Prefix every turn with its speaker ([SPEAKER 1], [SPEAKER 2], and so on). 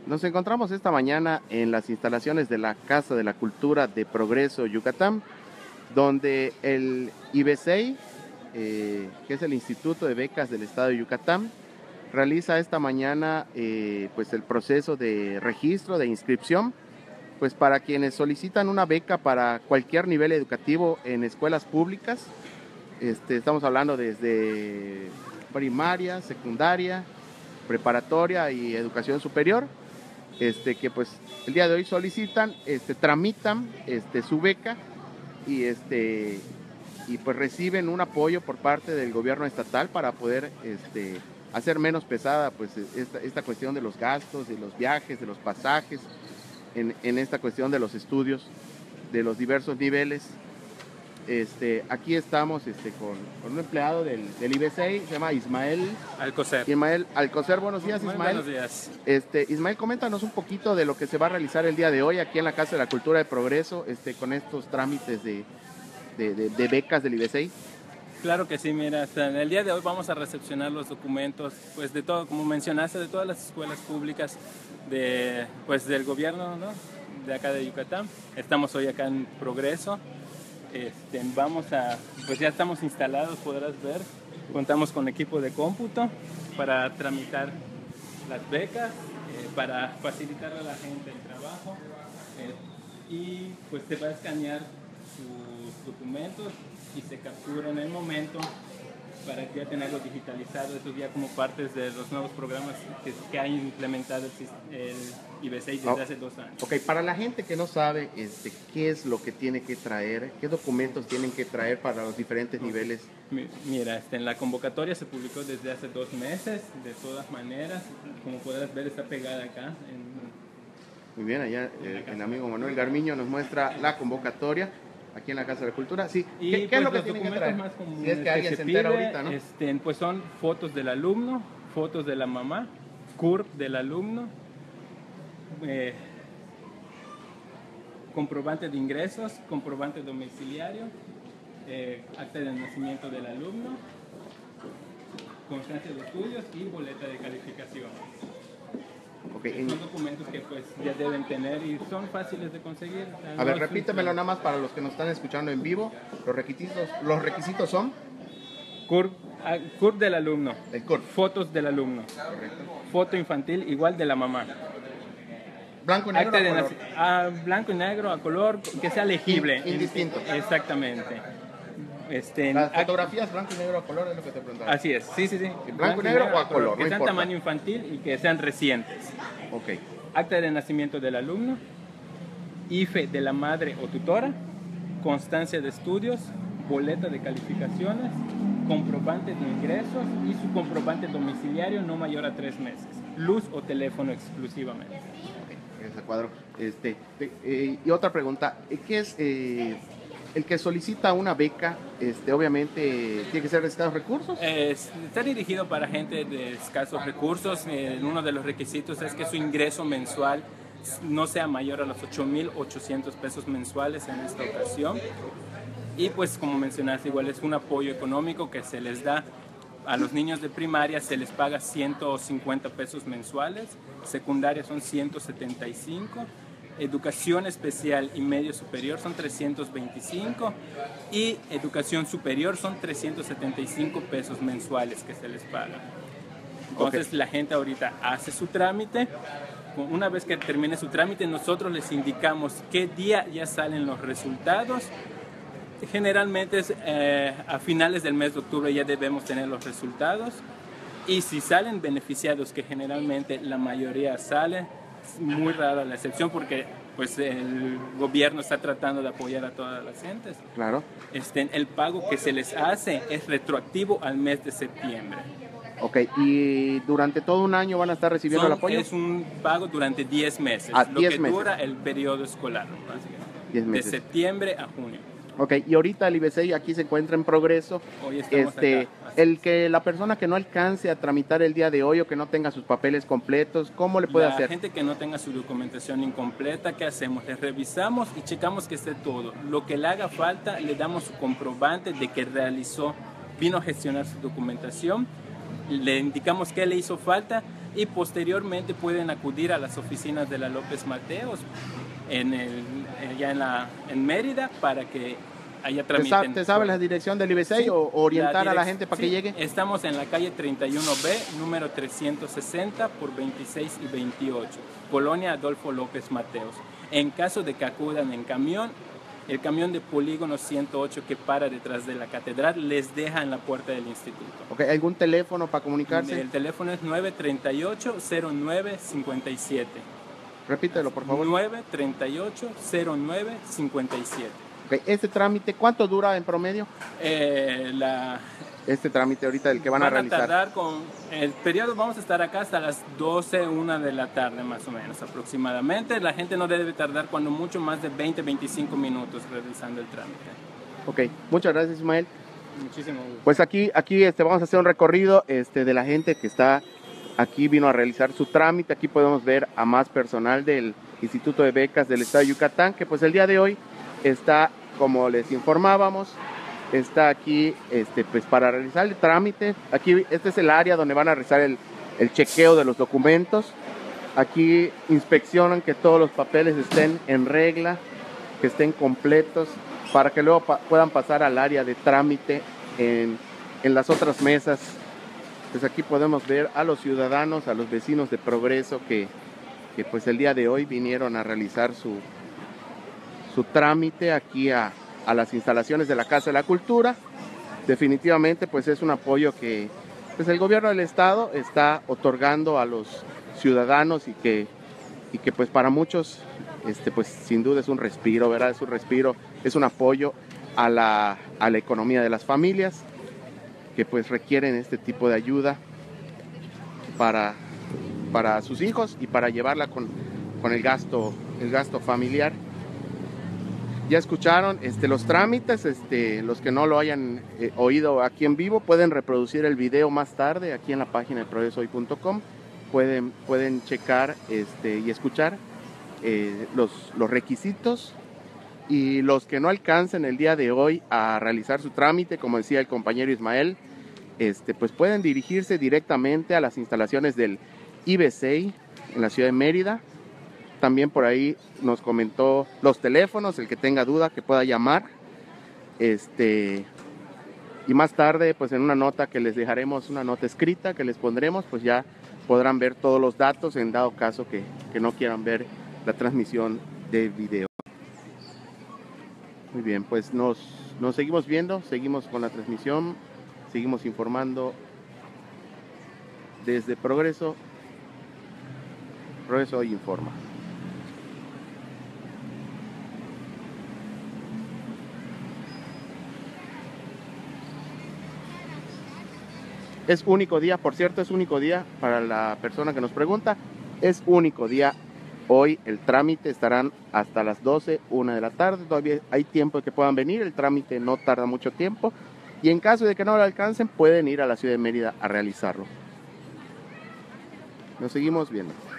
[SPEAKER 1] Nos encontramos esta mañana en las instalaciones de la Casa de la Cultura de Progreso, Yucatán, donde el IBESEI, que es el Instituto de Becas del Estado de Yucatán, realiza esta mañana pues el proceso de registro, de inscripción, pues para quienes solicitan una beca para cualquier nivel educativo en escuelas públicas. Estamos hablando desde primaria, secundaria, preparatoria y educación superior. Que pues el día de hoy solicitan, tramitan su beca y pues reciben un apoyo por parte del gobierno estatal para poder hacer menos pesada pues esta cuestión de los gastos, de los viajes, de los pasajes, en esta cuestión de los estudios de los diversos niveles. Aquí estamos con un empleado del IBESEI, se llama Ismael
[SPEAKER 2] Alcocer.
[SPEAKER 1] Ismael Alcocer, buenos días, Ismael.
[SPEAKER 2] Buenos días.
[SPEAKER 1] Ismael, coméntanos un poquito de lo que se va a realizar el día de hoy aquí en la Casa de la Cultura de Progreso, con estos trámites de becas del IBESEI.
[SPEAKER 2] Claro que sí, mira, el día de hoy vamos a recepcionar los documentos, pues de todo, como mencionaste, de todas las escuelas públicas pues del gobierno, ¿no?, de acá de Yucatán. Estamos hoy acá en Progreso. Pues ya estamos instalados, podrás ver, contamos con equipo de cómputo para tramitar las becas, para facilitar a la gente el trabajo, y pues se va a escanear sus documentos y se captura en el momento para ya tenerlo digitalizado, eso ya como parte de los nuevos programas que ha implementado el IBESEI desde hace 2 años.
[SPEAKER 1] Ok, para la gente que no sabe qué es lo que tiene que traer, qué documentos tienen que traer para los diferentes niveles.
[SPEAKER 2] Mira, en la convocatoria se publicó desde hace 2 meses, de todas maneras, como podrás ver está pegada acá.
[SPEAKER 1] Muy bien, allá el amigo Manuel Garmiño nos muestra la convocatoria. Aquí en la Casa de la Cultura, sí.
[SPEAKER 2] ¿Qué
[SPEAKER 1] es lo que
[SPEAKER 2] los
[SPEAKER 1] tienen que
[SPEAKER 2] documentos
[SPEAKER 1] traer?
[SPEAKER 2] más comunes
[SPEAKER 1] Si es que alguien se entera ahorita, ¿no?
[SPEAKER 2] Pues son fotos del alumno, fotos de la mamá, CURP del alumno, comprobante de ingresos, comprobante domiciliario, acta de nacimiento del alumno, constancia de estudios y boleta de calificación.
[SPEAKER 1] Okay.
[SPEAKER 2] Son documentos que pues ya deben tener y son fáciles de conseguir.
[SPEAKER 1] A ver, repítemelo nada más para los que nos están escuchando en vivo. Los requisitos son
[SPEAKER 2] CURP del alumno,
[SPEAKER 1] el CURP,
[SPEAKER 2] fotos del alumno,
[SPEAKER 1] correcto,
[SPEAKER 2] foto infantil igual de la mamá,
[SPEAKER 1] blanco y negro
[SPEAKER 2] acta
[SPEAKER 1] a
[SPEAKER 2] de
[SPEAKER 1] color.
[SPEAKER 2] blanco y negro a color, que sea legible,
[SPEAKER 1] indistinto.
[SPEAKER 2] Exactamente.
[SPEAKER 1] Las fotografías blanco y negro a color es lo que te preguntaba.
[SPEAKER 2] Así es, sí.
[SPEAKER 1] Blanco y negro o a color,
[SPEAKER 2] que
[SPEAKER 1] no
[SPEAKER 2] sean
[SPEAKER 1] importa.
[SPEAKER 2] tamaño infantil y que sean recientes.
[SPEAKER 1] Ok.
[SPEAKER 2] Acta de nacimiento del alumno, IFE de la madre o tutora, constancia de estudios, boleta de calificaciones, comprobante de ingresos y su comprobante domiciliario no mayor a 3 meses. Luz o teléfono exclusivamente.
[SPEAKER 1] Ok, ese cuadro. Y otra pregunta, ¿qué es el que solicita una beca? Obviamente tiene que ser de escasos recursos.
[SPEAKER 2] Está dirigido para gente de escasos recursos. Uno de los requisitos es que su ingreso mensual no sea mayor a los 8.800 pesos mensuales en esta ocasión. Y pues como mencionaste, igual es un apoyo económico que se les da a los niños de primaria, se les paga 150 pesos mensuales, secundaria son 175, educación especial y medio superior son 325 y educación superior son 375 pesos mensuales que se les paga. Entonces la gente ahorita hace su trámite. Una vez que termine su trámite, nosotros les indicamos qué día ya salen los resultados. Generalmente es a finales del mes de octubre ya debemos tener los resultados, y si salen beneficiados, que generalmente la mayoría salen, es muy rara la excepción porque pues el gobierno está tratando de apoyar a todas las gentes.
[SPEAKER 1] Claro.
[SPEAKER 2] El pago que se les hace es retroactivo al mes de septiembre.
[SPEAKER 1] Ok, ¿y durante todo un año van a estar recibiendo el apoyo?
[SPEAKER 2] Es un pago durante 10 meses, lo
[SPEAKER 1] 10
[SPEAKER 2] que
[SPEAKER 1] meses.
[SPEAKER 2] dura el periodo escolar, básicamente.
[SPEAKER 1] 10 meses.
[SPEAKER 2] De septiembre a junio.
[SPEAKER 1] Ok, y ahorita el IBESEI aquí se encuentra en Progreso.
[SPEAKER 2] Hoy estamos acá.
[SPEAKER 1] La persona que no alcance a tramitar el día de hoy o que no tenga sus papeles completos, ¿cómo le puede hacer?
[SPEAKER 2] La gente que no tenga su documentación incompleta, ¿qué hacemos? Le revisamos y checamos que esté todo. Lo que le haga falta, le damos su comprobante de que vino a gestionar su documentación, le indicamos qué le hizo falta y posteriormente pueden acudir a las oficinas de la López Mateos en Mérida para que allá tramiten.
[SPEAKER 1] ¿Te sabes la dirección del IBCEI
[SPEAKER 2] Sí,
[SPEAKER 1] o orientar a la gente para que
[SPEAKER 2] sí,
[SPEAKER 1] llegue?
[SPEAKER 2] Estamos en la calle 31B, número 360 por 26 y 28, Colonia Adolfo López Mateos. En caso de que acudan en camión, el camión de Polígono 108 que para detrás de la catedral les deja en la puerta del instituto.
[SPEAKER 1] Okay, ¿algún teléfono para comunicarse?
[SPEAKER 2] El teléfono es 938-0957.
[SPEAKER 1] Repítelo, por favor.
[SPEAKER 2] 938-0957.
[SPEAKER 1] Okay, ¿este trámite cuánto dura en promedio? Este trámite ahorita del que van a realizar.
[SPEAKER 2] Tardar con el periodo, vamos a estar acá hasta las 12, 1 de la tarde más o menos aproximadamente. La gente no debe tardar cuando mucho más de 20-25 minutos realizando el trámite.
[SPEAKER 1] Ok, muchas gracias, Ismael.
[SPEAKER 2] Muchísimo gusto.
[SPEAKER 1] Pues aquí vamos a hacer un recorrido de la gente que está aquí, vino a realizar su trámite. Aquí podemos ver a más personal del Instituto de Becas del Estado de Yucatán, que pues el día de hoy está, como les informábamos, está aquí pues para realizar el trámite. Aquí este es el área donde van a realizar el chequeo de los documentos. Aquí inspeccionan que todos los papeles estén en regla, que estén completos, para que luego puedan pasar al área de trámite en las otras mesas. Pues aquí podemos ver a los ciudadanos, a los vecinos de Progreso que pues el día de hoy vinieron a realizar su trámite aquí a las instalaciones de la Casa de la Cultura. Definitivamente pues es un apoyo que pues el gobierno del estado está otorgando a los ciudadanos y que pues para muchos pues sin duda es un respiro, ¿verdad? Es un respiro, es un apoyo a la economía de las familias que pues requieren este tipo de ayuda para sus hijos y para llevarla con el gasto familiar. Ya escucharon los trámites, los que no lo hayan oído aquí en vivo pueden reproducir el video más tarde aquí en la página de progresohoy.com. Pueden checar y escuchar los requisitos, y los que no alcancen el día de hoy a realizar su trámite, como decía el compañero Ismael, pues pueden dirigirse directamente a las instalaciones del IBCEI en la ciudad de Mérida. También por ahí nos comentó los teléfonos, el que tenga duda que pueda llamar. Y más tarde, pues en una nota que les dejaremos, una nota escrita que les pondremos, pues ya podrán ver todos los datos en dado caso que no quieran ver la transmisión de video. Muy bien, pues nos seguimos viendo, seguimos con la transmisión, seguimos informando desde Progreso. Progreso Hoy Informa. Es único día, por cierto, es único día para la persona que nos pregunta. Es único día hoy. El trámite estarán hasta las 12, 1 de la tarde. Todavía hay tiempo de que puedan venir. El trámite no tarda mucho tiempo. Y en caso de que no lo alcancen, pueden ir a la ciudad de Mérida a realizarlo. Nos seguimos viendo.